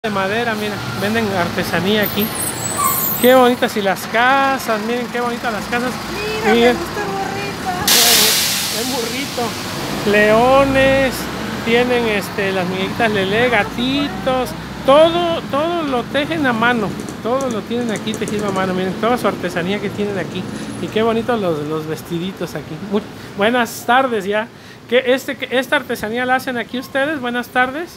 de madera, miren, venden artesanía aquí. Qué bonitas y las casas, miren qué bonitas las casas. Mira, Miren, me gusta el el burrito. burrito, leones, tienen las muñequitas Lelé, gatitos, todo lo tejen a mano, todo lo tienen aquí tejido a mano, miren toda su artesanía que tienen aquí. Y qué bonitos los vestiditos aquí. Buenas tardes ya. ¿Esta artesanía la hacen aquí ustedes? Buenas tardes.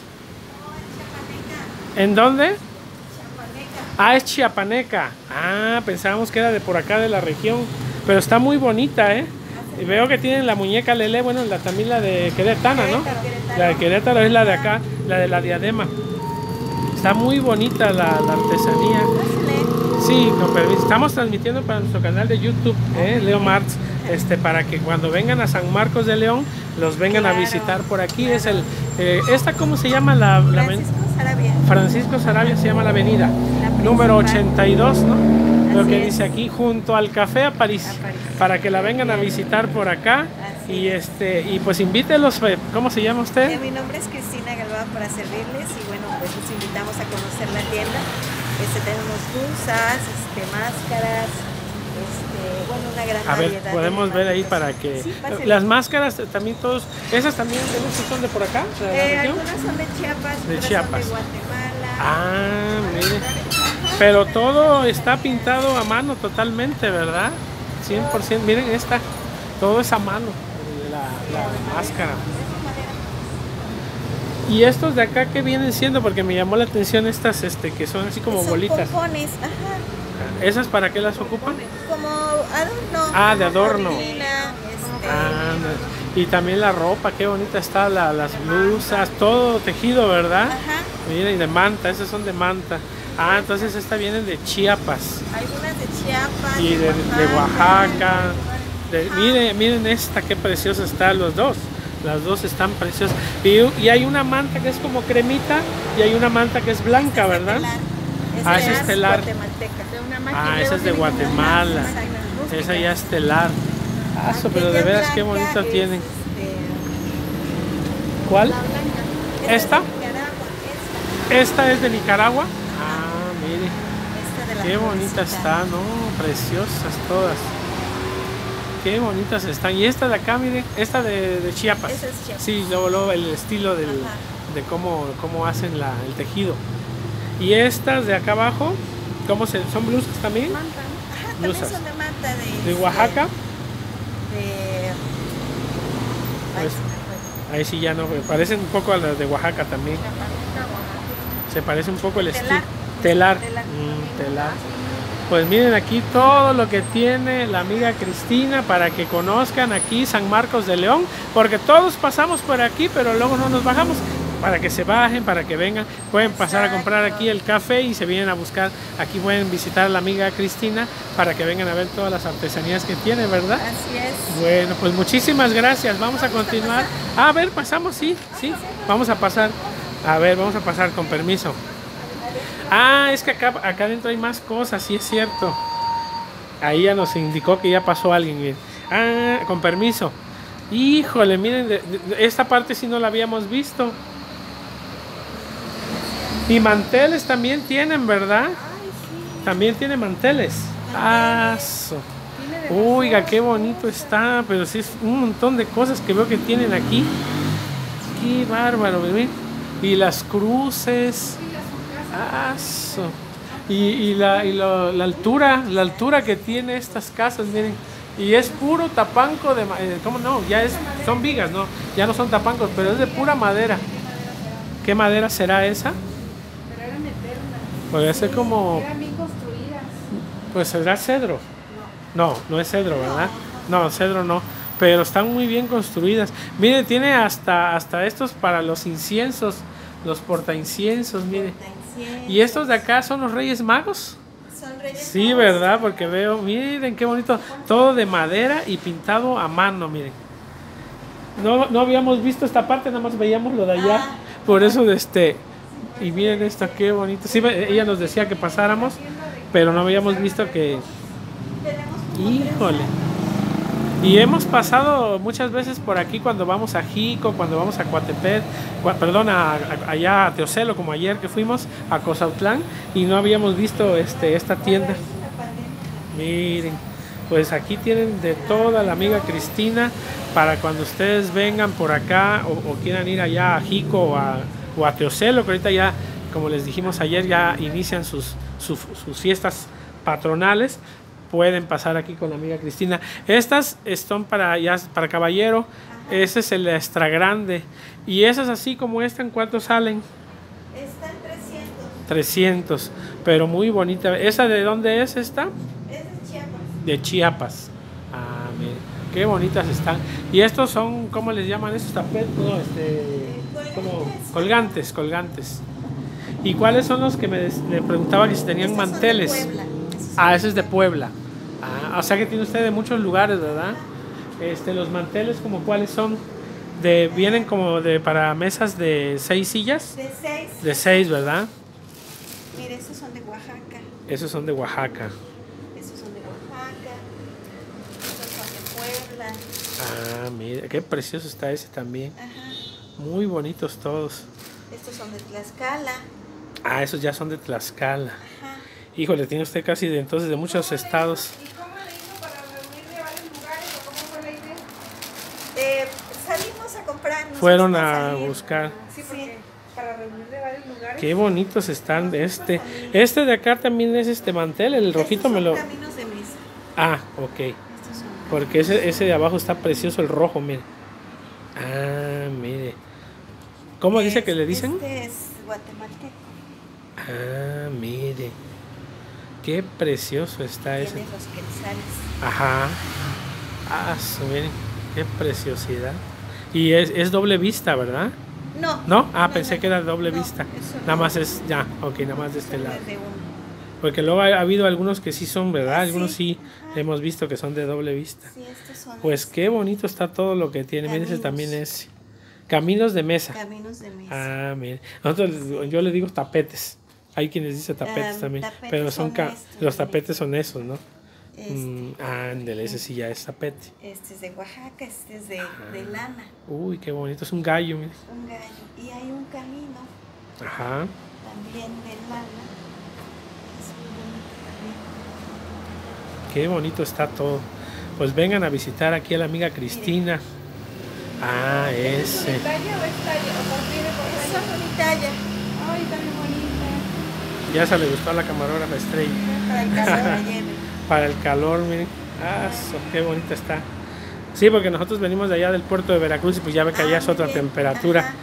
¿En dónde? Ah, es chiapaneca. Ah, pensábamos que era de por acá de la región. Pero está muy bonita, ¿eh? Y veo que tienen la muñeca Lelé, bueno, también la de Querétaro, ¿no? La de Querétaro es la de acá, la de la diadema. Está muy bonita la artesanía. Sí, con permiso. Estamos transmitiendo para nuestro canal de YouTube, Leo Martz, para que cuando vengan a San Marcos de León, los vengan a visitar por aquí. Es ¿cómo se llama Francisco Sarabia se llama la avenida, número 82, ¿no? Lo que dice aquí, junto al Café a París, para que la vengan a visitar por acá. Y pues invítelos. ¿Cómo se llama usted? Mi nombre es Cristina Galván, para servirles, y bueno, pues los invitamos a conocer la tienda. Tenemos blusas, máscaras, bueno, una gran variedad. A ver, podemos ver ahí para que... Sí, las máscaras también ¿esas también son de por acá? Algunas son de Chiapas, de Chiapas. Son de Guatemala. Ah, mire. Pero todo está pintado a mano totalmente, ¿verdad? 100%. Miren todo es a mano, la máscara. ¿Y estos de acá qué vienen siendo? Porque me llamó la atención estas que son así como bolitas. Pompones, ajá. ¿Esas para qué las ocupan? Como adorno. Ah, de adorno. Cortina, y también la ropa, qué bonita está, las blusas, todo tejido, ¿verdad? Ajá. Miren, y de manta, esas son de manta. Ah, entonces estas vienen de Chiapas. Algunas de Chiapas. Y de Oaxaca. Miren esta, qué preciosa está, los dos. Las dos están preciosas. Y hay una manta que es como cremita y hay una manta que es blanca, ¿verdad? Esa es estelar. Esa es de Guatemala. Esa ya es estelar. Pero de veras qué bonito tienen. ¿Cuál? ¿Esta? Esta es de Nicaragua. Ah, mire. Qué bonita está, ¿no? Preciosas todas. Qué bonitas están. Y esta de acá, mire, esta de Chiapas. Esa es Chiapas. Sí, luego el estilo de cómo hacen el tejido. Y estas de acá abajo, son blusas también? Manta. Ajá, blusas. También son de manta. ¿De Oaxaca? Pues, ahí sí ya no, parecen un poco a las de Oaxaca también. Se parece un poco el estilo. Telar. Telar. Pues miren aquí todo lo que tiene la amiga Cristina para que conozcan aquí San Marcos de León, porque todos pasamos por aquí, pero luego no nos bajamos. Para que se bajen, para que vengan, pueden pasar a comprar aquí el café y se vienen a buscar. Aquí pueden visitar a la amiga Cristina para que vengan a ver todas las artesanías que tiene, ¿verdad? Así es. Bueno, pues muchísimas gracias. Vamos a continuar. A ver, pasamos, sí. Vamos a pasar. A ver, vamos a pasar con permiso. Ah, es que acá adentro hay más cosas, sí es cierto. Ahí ya nos indicó que ya pasó alguien. Bien. Ah, con permiso. Híjole, miren, esta parte sí no la habíamos visto. Y manteles también tienen, ¿verdad? También tiene manteles. Oiga, qué bonito está. Pero sí es un montón de cosas que veo que tienen aquí. Qué bárbaro, bebé. Y las cruces. Y la altura que tiene estas casas, miren. Y es puro tapanco de ¿cómo no? Son vigas, ¿no? Ya no son tapancos, pero es de pura madera. ¿Qué madera será esa? Pero eran eternas. Podría ser como... Eran bien construidas. Pues será cedro. No es cedro, ¿verdad? No, cedro no. Pero están muy bien construidas. Mire, tiene hasta estos para los inciensos, los portainciensos, mire. ¿Y estos de acá son los Reyes Magos? Son Reyes Sí, Magos. ¿verdad? Porque veo, miren qué bonito. Todo de madera y pintado a mano, miren. No habíamos visto esta parte, nada más veíamos lo de allá. Por eso y miren esto, qué bonito. Sí, ella nos decía que pasáramos, pero no habíamos visto que... Híjole. Y hemos pasado muchas veces por aquí cuando vamos a Jico, cuando vamos a Coatepec, perdón, allá a Teocelo, como ayer que fuimos a Cozautlán y no habíamos visto esta tienda. Miren, pues aquí tienen de toda la amiga Cristina para cuando ustedes vengan por acá o quieran ir allá a Jico o a Teocelo, que ahorita ya, como les dijimos ayer, ya inician sus fiestas patronales. Pueden pasar aquí con la amiga Cristina. Estas son para caballero. Ese es el extra grande. Y esas así como esta, ¿en cuánto salen? Están 300. 300. Pero muy bonita. ¿Esa de dónde es esta? Es de Chiapas. De Chiapas. Ah, miren. Qué bonitas están. Y estos son, ¿cómo les llaman estos tapetes? No, como colgantes. ¿Y cuáles son los que me preguntaba que si tenían Estos manteles? Son de Puebla. Ese es de Puebla. O sea que tiene usted de muchos lugares, ¿verdad? Los manteles, ¿como cuáles son? Vienen como para mesas de 6 sillas. De 6. De 6, ¿verdad? Mire, estos son de Oaxaca. Esos son de Oaxaca. Estos son de Oaxaca. Estos son de Puebla. Ah, mira, qué precioso está ese también. Ajá. Muy bonitos todos. Estos son de Tlaxcala. Esos ya son de Tlaxcala. Ajá. Híjole, tiene usted casi entonces de muchos estados. ¿Y cómo le hizo para reunir de varios lugares o cómo fue la idea? Salimos a comprar. Fueron a buscar. Sí, porque para reunir de varios lugares. Qué bonitos están. Este de acá también es mantel, el rojito me lo... Caminos de mesa. Ok. Estos son. Porque ese de abajo está precioso, el rojo, mire. Mire. ¿Cómo dice que le dicen? Este es guatemalteco. Mire. Qué precioso está ese. Tiene los quetzales. Ajá. Miren. Qué preciosidad. Y es doble vista, ¿verdad? No. ¿No? Pensé que era doble vista. Eso Nada no. más nada más de este lado. Es de uno. Porque luego ha habido algunos que sí son, ¿verdad? Algunos sí Ajá. hemos visto que son de doble vista. Sí, estos son. Pues qué bonito está todo lo que tiene. Miren, ese también es caminos de mesa. Caminos de mesa. Mire. Yo le digo tapetes. Hay quienes dicen tapetes también. Tapetes Pero son estos, los tapetes son esos, ¿no? Este, Ese sí ya es tapete. Este es de Oaxaca, este es de lana. Uy, qué bonito. Es un gallo, mire. Un gallo. Y hay un camino Ajá. también de lana. Es muy bonito también. Qué bonito está todo. Pues vengan a visitar aquí a la amiga Cristina. Ese. ¿Es unitaria o es talla? ¿O contiene por Esa talla? es unitaria. Ay, está bien bonita. Ya se le gustó a la camarógrafa Estrella. Para el caso de la lleve. Para el calor, miren. Qué bonita está. Sí, porque nosotros venimos de allá del puerto de Veracruz y pues ya ve que allá es muy otra bien. temperatura. Ajá.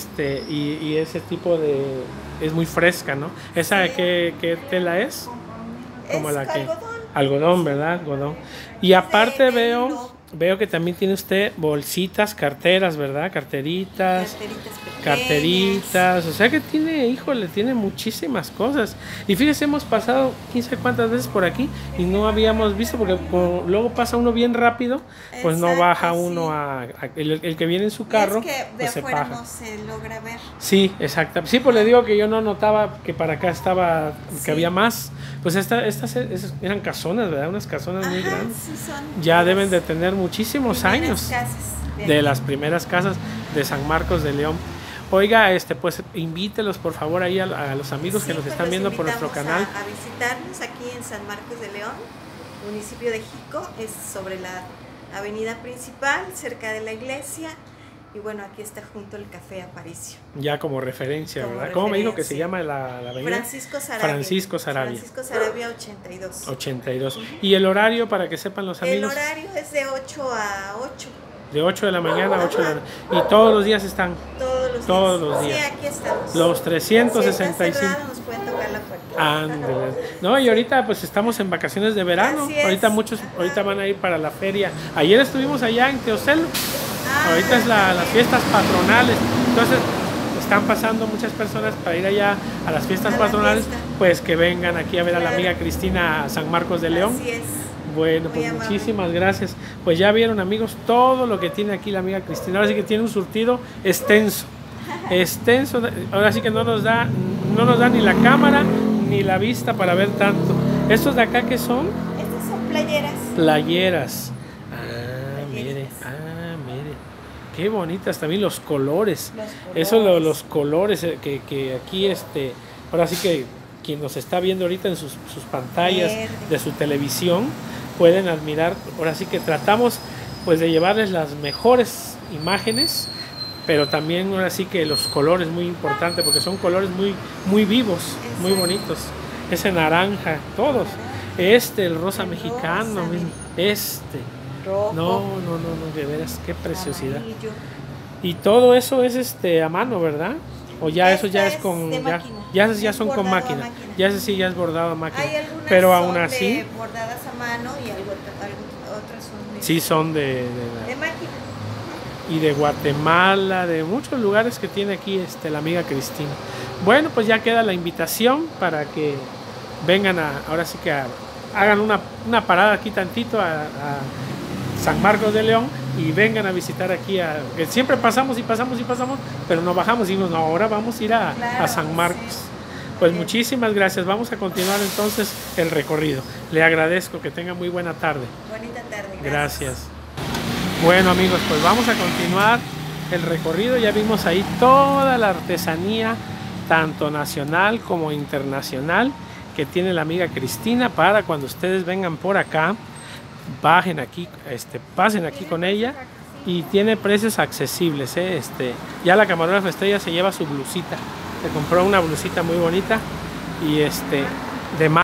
Y ese tipo es muy fresca, ¿no? ¿Esa Sí. qué tela es? Como Es la que algodón. algodón, ¿verdad? Algodón. Y aparte de veo hilo. que también tiene usted bolsitas, carteras, ¿verdad? Carteritas. Carteritas, o sea que tiene muchísimas cosas. Y fíjese, hemos pasado quién sabe cuántas veces por aquí y no habíamos visto, porque luego pasa uno bien rápido, pues no Exacto, baja sí. uno el que viene en su carro, Es que de pues se afuera baja. no se logra ver. Sí, exacto. Sí, pues le digo que yo no notaba que para acá estaba, que Sí. había más. Pues estas eran casonas, ¿verdad? Unas casonas muy Ajá, grandes. sí son Ya las deben de tener muchísimos primeras años. casas De aquí. las primeras casas de San Marcos de León. Oiga, pues invítelos por favor ahí a los amigos que Sí, nos pues están los viendo por nuestro invitamos canal. a visitarnos aquí en San Marcos de León, municipio de Jico, es sobre la avenida principal, cerca de la iglesia. Y bueno, aquí está junto el Café Aparicio. Ya como referencia, Como ¿verdad? ¿Cómo me dijo que se referencia. llama la avenida? Francisco Sarabia. Francisco Sarabia. Francisco Sarabia 82. 82. ¿Y el horario para que sepan los El amigos? horario es de 8 a 8. De 8 de la mañana a 8 de la noche. Y todos los días están. Todos los días. Todos los días. Sí, aquí estamos. Los Si 365. está cerrado, nos pueden tocar la puerta. Ándale. No, y ahorita pues estamos en vacaciones de verano. Así es. Ahorita muchos van a ir para la feria. Ayer estuvimos allá en Teocelo. Ahorita es las fiestas patronales. Entonces están pasando muchas personas para ir allá a las fiestas A la patronales. fiesta. Pues que vengan aquí a ver a la Claro. amiga Cristina a San Marcos de León. Así es. Bueno, Muy pues amable. muchísimas gracias. Pues ya vieron, amigos, todo lo que tiene aquí la amiga Cristina. Ahora sí que tiene un surtido extenso. Extenso. Ahora sí que no nos da ni la cámara ni la vista para ver tanto. ¿Estos de acá qué son? Estas son playeras. Playeras. mire. Ah, mire. Qué bonitas también los colores. Los Eso, colores. los colores que aquí, ahora sí que quien nos está viendo ahorita en sus pantallas Verde. de su televisión, pueden admirar. Ahora sí que tratamos pues de llevarles las mejores imágenes, pero también ahora sí que los colores muy importantes, porque son colores muy, muy vivos, muy Exacto. bonitos. Ese naranja, todos. El rosa El mexicano, rosa, mismo. Rojo. No, de veras, qué preciosidad. Amarillo. Y todo eso es a mano, ¿verdad? O ya eso ya Esta es con de ya, máquina. ya Es son con bordado a máquina. máquina. Ya ese sí ya es bordado a máquina. Hay algunas Pero son aún así bordadas a mano y otras son sí son de máquina. y de Guatemala, de muchos lugares que tiene aquí la amiga Cristina. Bueno, pues ya queda la invitación para que vengan ahora sí que hagan una parada aquí tantito a San Marcos de León y vengan a visitar aquí que siempre pasamos, pero no bajamos y dijimos, no, ahora vamos a ir a Claro, San Marcos. sí. Pues Bien. muchísimas gracias. Vamos a continuar entonces el recorrido. Le agradezco, que tenga muy buena tarde. Bonita tarde. Gracias. Bueno amigos, pues vamos a continuar el recorrido. Ya vimos ahí toda la artesanía, tanto nacional como internacional, que tiene la amiga Cristina para cuando ustedes vengan por acá, bajen aquí, pasen aquí con ella y tiene precios accesibles. Ya la camarógrafa Estrella se lleva su blusita, se compró una blusita muy bonita y de